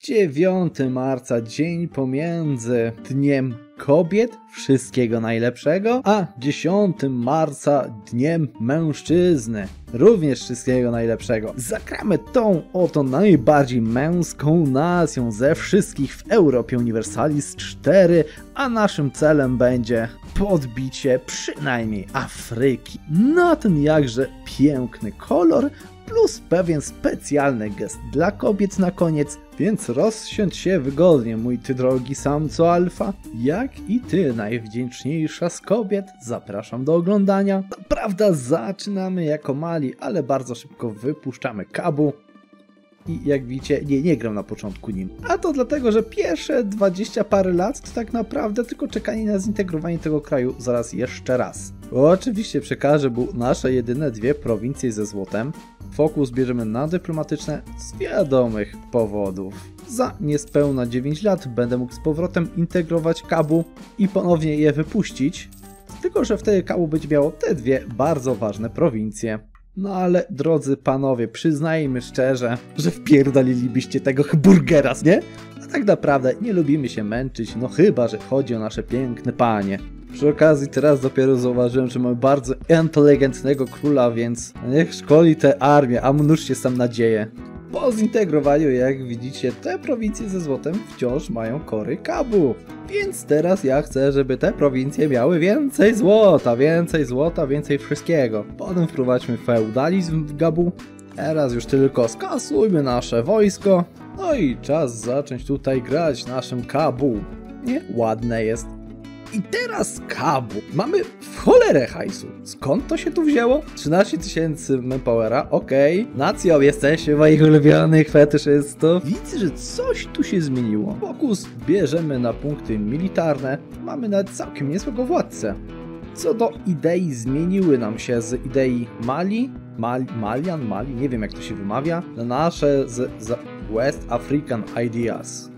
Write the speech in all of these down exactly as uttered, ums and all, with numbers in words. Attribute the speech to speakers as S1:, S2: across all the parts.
S1: dziewiątego marca, dzień pomiędzy Dniem Kobiet, wszystkiego najlepszego, a dziesiątego marca, Dniem Mężczyzny, również wszystkiego najlepszego. Zagramy tą oto najbardziej męską nacją ze wszystkich w Europie Universalis cztery, a naszym celem będzie podbicie przynajmniej Afryki na ten jakże piękny kolor, plus pewien specjalny gest dla kobiet na koniec, więc rozsiądź się wygodnie, mój ty drogi samco alfa, jak i ty najwdzięczniejsza z kobiet, zapraszam do oglądania. To prawda, zaczynamy jako mali, ale bardzo szybko wypuszczamy Kabu. I jak widzicie, nie, nie gram na początku nim. A to dlatego, że pierwsze dwadzieścia parę lat to tak naprawdę tylko czekanie na zintegrowanie tego kraju zaraz jeszcze raz. Oczywiście przekażę był nasze jedyne dwie prowincje ze złotem. Fokus bierzemy na dyplomatyczne z wiadomych powodów. Za niespełna dziewięć lat będę mógł z powrotem integrować Kabu i ponownie je wypuścić. Tylko że wtedy Kabu będzie miało te dwie bardzo ważne prowincje. No ale drodzy panowie, przyznajmy szczerze, że wpierdalilibyście tego burgera, nie? A tak naprawdę nie lubimy się męczyć, no chyba że chodzi o nasze piękne panie. Przy okazji teraz dopiero zauważyłem, że mamy bardzo inteligentnego króla, więc niech szkoli tę armię, a mnóżcie sam nadzieję. Po zintegrowaniu, jak widzicie, te prowincje ze złotem wciąż mają kory Kabu. Więc teraz ja chcę, żeby te prowincje miały więcej złota, więcej złota, więcej wszystkiego. Potem wprowadźmy feudalizm w Gabu. Teraz już tylko skasujmy nasze wojsko. No i czas zacząć tutaj grać naszym Kabu. Nie? Ładne jest. I teraz Kabu. Mamy w cholerę hajsu. Skąd to się tu wzięło? trzynaście tysięcy manpowera, okej. Okay. Nacją jesteście moich ulubionych fetyszystów. Widzę, że coś tu się zmieniło. Fokus bierzemy na punkty militarne. Mamy nawet całkiem niezłego władcę. Co do idei, zmieniły nam się z idei Mali, Mali Malian, Mali, nie wiem jak to się wymawia, na nasze z, z West African Ideas.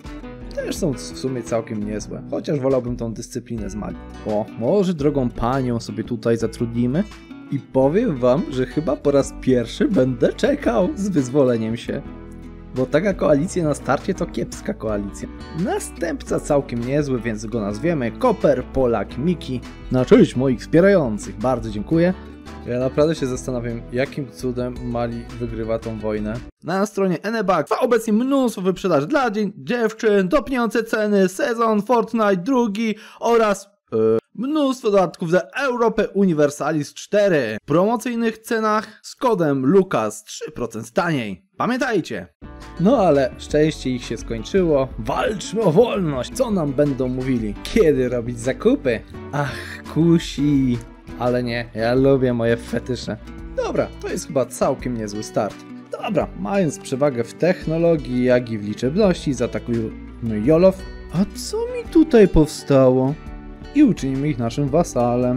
S1: Też są w sumie całkiem niezłe, chociaż wolałbym tą dyscyplinę z Mali. O, może drogą panią sobie tutaj zatrudnimy i powiem wam, że chyba po raz pierwszy będę czekał z wyzwoleniem się. Bo taka koalicja na starcie to kiepska koalicja. Następca całkiem niezły, więc go nazwiemy Koper, Polak, Miki. Na cześć moich wspierających, bardzo dziękuję. Ja naprawdę się zastanawiam, jakim cudem Mali wygrywa tą wojnę. Na stronie Eneback trwa obecnie mnóstwo wyprzedaży dla dziewczyn, topniące ceny, sezon Fortnite drugi oraz yy, mnóstwo dodatków za Europę Universalis cztery. W promocyjnych cenach z kodem Lukas trzy procent taniej. Pamiętajcie! No ale szczęście ich się skończyło. Walczmy o wolność! Co nam będą mówili? Kiedy robić zakupy? Ach, kusi! Ale nie, ja lubię moje fetysze. Dobra, to jest chyba całkiem niezły start. Dobra, mając przewagę w technologii, jak i w liczebności, zaatakujemy Jolow. A co mi tutaj powstało? I uczynimy ich naszym wasalem.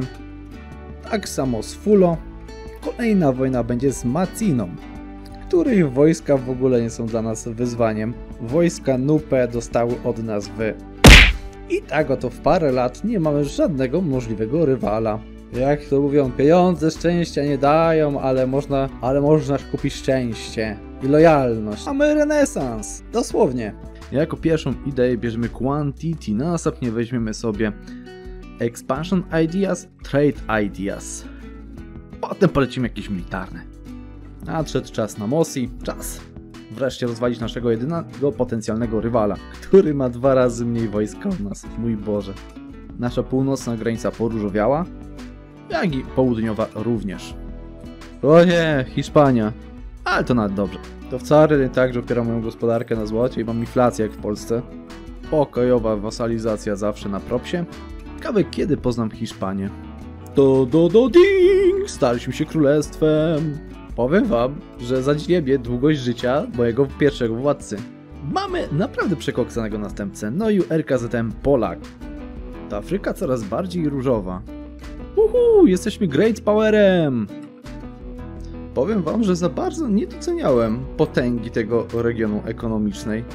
S1: Tak samo z Fulo. Kolejna wojna będzie z Maciną, której wojska w ogóle nie są dla nas wyzwaniem. Wojska Nupe dostały od nas wy. I tak oto w parę lat nie mamy żadnego możliwego rywala. Jak to mówią, pieniądze szczęścia nie dają, ale można, ale można kupić szczęście i lojalność. Mamy renesans, dosłownie. Jako pierwszą ideę bierzemy Quantity, następnie weźmiemy sobie Expansion Ideas, Trade Ideas. Potem polecimy jakieś militarne. Nadszedł czas na Mosi, czas wreszcie rozwalić naszego jedynego potencjalnego rywala, który ma dwa razy mniej wojska od nas, mój Boże. Nasza północna granica poróżowiała, jak i południowa również. O nie, Hiszpania. Ale to nawet dobrze. To wcale nie tak, że opiera moją gospodarkę na złocie i mam inflację jak w Polsce. Pokojowa wasalizacja zawsze na propsie. Ciekawe kiedy poznam Hiszpanię. Do do do ding! Staliśmy się królestwem. Powiem wam, że zadziwię długość życia mojego pierwszego władcy. Mamy naprawdę przekoksanego następcę. No i R K Z M Polak. Ta Afryka coraz bardziej różowa. Uhu, jesteśmy Great Powerem! Powiem wam, że za bardzo nie doceniałem potęgi tego regionu ekonomicznej.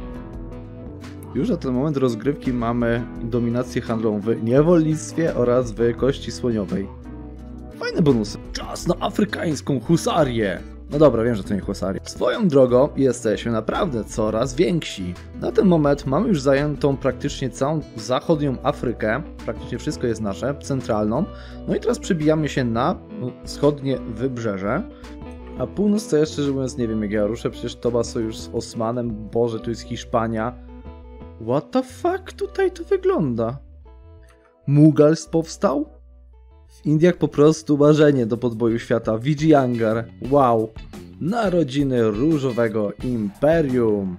S1: Już na ten moment rozgrywki mamy dominację handlową w niewolnictwie oraz w kości słoniowej. Fajne bonusy. Czas na afrykańską husarię! No dobra, wiem, że to nie Husaria. Swoją drogą jesteśmy naprawdę coraz więksi. Na ten moment mamy już zajętą praktycznie całą zachodnią Afrykę. Praktycznie wszystko jest nasze, centralną. No i teraz przebijamy się na wschodnie wybrzeże. A północ to ja szczerze mówiąc nie wiem jak ja ruszę, przecież to ma sojusz z Osmanem. Boże, tu jest Hiszpania. What the fuck tutaj to wygląda? Mughals powstał? W Indiach po prostu marzenie do podboju świata. Vijayanagara. Wow. Narodziny różowego imperium.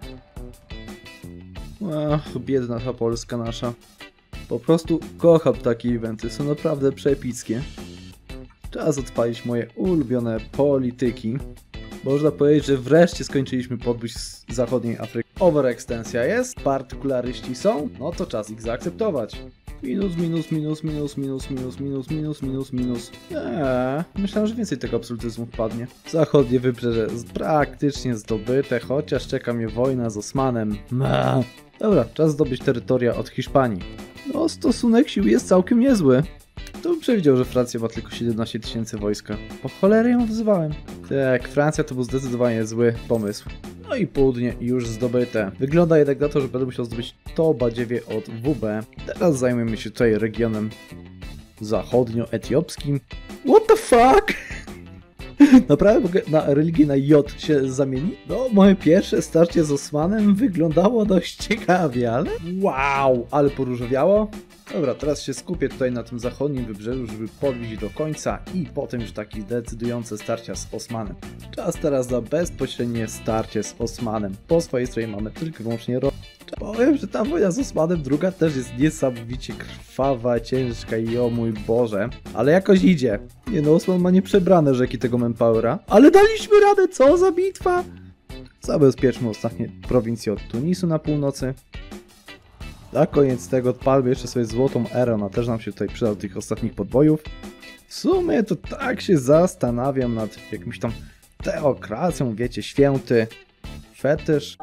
S1: Ach, biedna ta Polska nasza. Po prostu kocham takie eventy. Są naprawdę przepickie. Czas odpalić moje ulubione polityki. Można powiedzieć, że wreszcie skończyliśmy podbój z zachodniej Afryki. Overextensja jest, partykularyści są, no to czas ich zaakceptować. Minus, minus, minus, minus, minus, minus, minus, minus, minus, minus. Eee, myślałem, że więcej tego absolutyzmu wpadnie. Zachodnie wybrzeże praktycznie zdobyte, chociaż czeka mnie wojna z Osmanem. Eee. Dobra, czas zdobyć terytoria od Hiszpanii. No, stosunek sił jest całkiem niezły. To bym przewidział, że Francja ma tylko siedemnaście tysięcy wojska. Po cholerę ją wzywałem. Tak, Francja to był zdecydowanie zły pomysł. No i południe już zdobyte. Wygląda jednak na to, że będę musiał zdobyć to badziewie od W B. Teraz zajmiemy się tutaj regionem zachodnio-etiopskim. What the fuck? Naprawdę mogę na religię na J się zamienić? No, moje pierwsze starcie z Osmanem wyglądało dość ciekawie, ale... Wow, ale poróżowiało. Dobra, teraz się skupię tutaj na tym zachodnim wybrzeżu, żeby podbić do końca i potem już takie decydujące starcia z Osmanem. Czas teraz na bezpośrednie starcie z Osmanem. Po swojej stronie mamy tylko i wyłącznie ro... Powiem, że ta wojna z Osmanem druga też jest niesamowicie krwawa, ciężka i o mój Boże. Ale jakoś idzie. Nie no, Osman ma nieprzebrane rzeki tego manpowera. Ale daliśmy radę, co za bitwa! Zabezpieczmy ostatnie prowincje od Tunisu na północy. Na koniec tego odpalmy jeszcze sobie złotą erę, ona też nam się tutaj przyda do tych ostatnich podbojów. W sumie to tak się zastanawiam nad jakimś tam teokracją, wiecie, święty fetysz.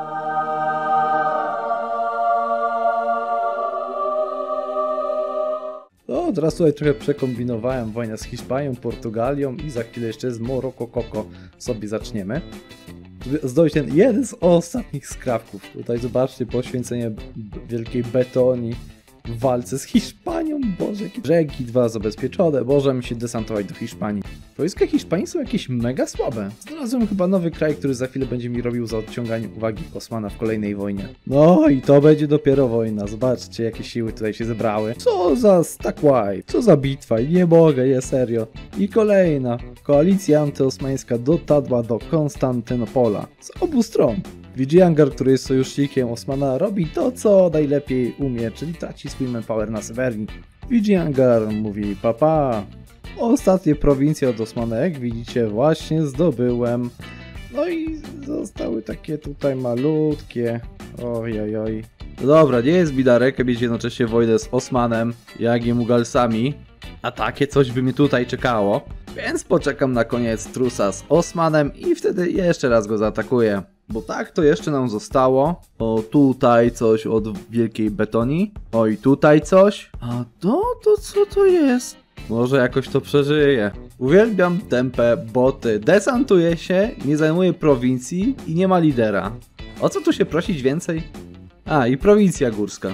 S1: No, teraz tutaj trochę przekombinowałem wojnę z Hiszpanią, Portugalią i za chwilę jeszcze z Moroko Koko sobie zaczniemy. Żeby zdobyć ten jeden z ostatnich skrawków. Tutaj zobaczcie poświęcenie wielkiej Betonii w walce z Hiszpanią. Boże, jakie brzegi dwa zabezpieczone. Możemy się desantować do Hiszpanii. Wojska Hiszpanii są jakieś mega słabe. Znalazłem chyba nowy kraj, który za chwilę będzie mi robił za odciąganie uwagi Osmana w kolejnej wojnie. No i to będzie dopiero wojna. Zobaczcie, jakie siły tutaj się zebrały. Co za stack wipe, co za bitwa. Nie mogę, nie serio. I kolejna. Koalicja antyosmańska dotarła do Konstantynopola. Z obu stron. Vijayanagara, który jest sojusznikiem Osmana, robi to, co najlepiej umie, czyli traci swój manpower na Sewerii. Vijayanagara mówi papa. Ostatnie prowincje od Osmana, jak widzicie, właśnie zdobyłem. No i zostały takie tutaj malutkie. Oj, oj. Dobra, nie jest bidarek mieć jednocześnie wojnę z Osmanem, jak i Mughalsami. A takie coś by mi tutaj czekało. Więc poczekam na koniec trusa z Osmanem i wtedy jeszcze raz go zaatakuję. Bo tak to jeszcze nam zostało. O, tutaj coś od Wielkiej Betonii. Oj, tutaj coś. A to, to co to jest? Może jakoś to przeżyję. Uwielbiam tempe boty. Desantuje się, nie zajmuje prowincji i nie ma lidera. O co tu się prosić więcej? A, i prowincja górska.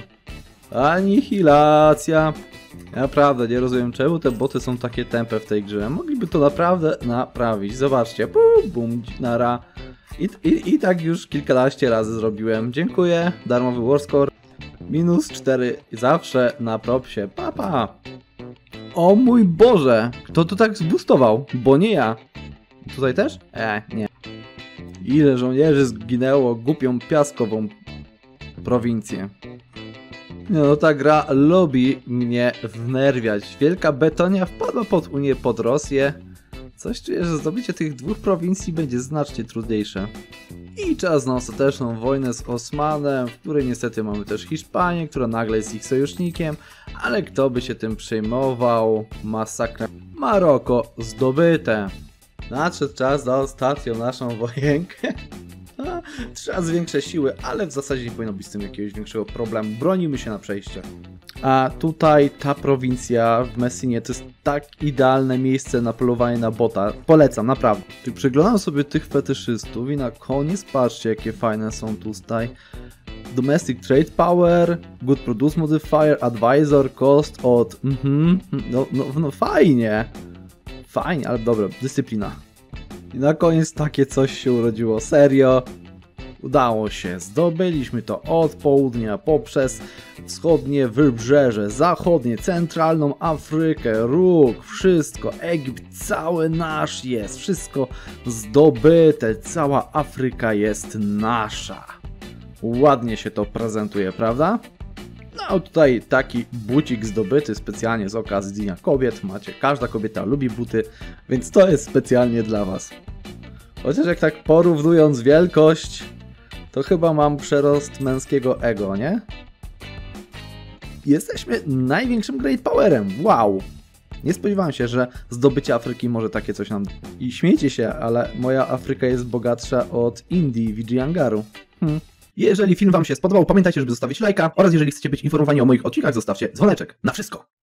S1: Anihilacja. Naprawdę nie rozumiem, czemu te boty są takie tempe w tej grze. Mogliby to naprawdę naprawić. Zobaczcie. Bum, bum, nara. I, i, I tak już kilkanaście razy zrobiłem. Dziękuję. Darmowy warscore. Minus cztery. Zawsze na propsie. Papa. O mój Boże. Kto to tak zboostował? Bo nie ja. Tutaj też? E, nie. Ile żołnierzy zginęło głupią piaskową prowincję. No ta gra lubi mnie wnerwiać. Wielka Betonia wpadła pod Unię, pod Rosję. Coś czuję, że zdobycie tych dwóch prowincji będzie znacznie trudniejsze. I czas na ostateczną wojnę z Osmanem, w której niestety mamy też Hiszpanię, która nagle jest ich sojusznikiem, ale kto by się tym przejmował? Masakra. Maroko zdobyte. Nadszedł czas na ostatnią naszą wojenkę. Trzeba zwiększać siły, ale w zasadzie nie powinno być z tym jakiegoś większego problemu. Bronimy się na przejście. A tutaj ta prowincja w Messinie to jest tak idealne miejsce na polowanie na bota. Polecam, naprawdę. Przyglądam sobie tych fetyszystów i na koniec patrzcie, jakie fajne są tutaj. Domestic Trade Power, Good Produce Modifier, Advisor, Cost od... Mhm, no, no, no fajnie. Fajnie, ale dobra, dyscyplina. I na koniec takie coś się urodziło, serio. Udało się, zdobyliśmy to od południa poprzez wschodnie wybrzeże, zachodnie, centralną Afrykę, róg, wszystko, Egipt cały nasz jest, wszystko zdobyte, cała Afryka jest nasza. Ładnie się to prezentuje, prawda? No tutaj taki bucik zdobyty specjalnie z okazji Dnia Kobiet, macie, każda kobieta lubi buty, więc to jest specjalnie dla was. Chociaż jak tak porównując wielkość, to chyba mam przerost męskiego ego, nie? Jesteśmy największym Great Powerem, wow! Nie spodziewałem się, że zdobycie Afryki może takie coś nam... I śmiejcie się, ale moja Afryka jest bogatsza od Indii, Vijayanagaru. Hm. Jeżeli film wam się spodobał, pamiętajcie, żeby zostawić lajka oraz jeżeli chcecie być informowani o moich odcinkach, zostawcie dzwoneczek. Na wszystko!